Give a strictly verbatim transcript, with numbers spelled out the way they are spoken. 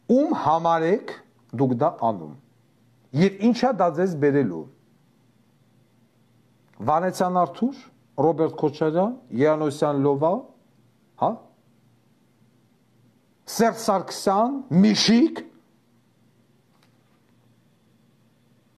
ում համար եք դուք դա անում եւ ինչա դա ձեզ բերելու Վանեցյան Արթուր, Ռոբերտ Քոչարյան, Երանոսյան Լովա, հա Սերժ Սարգսյան, Միշիկ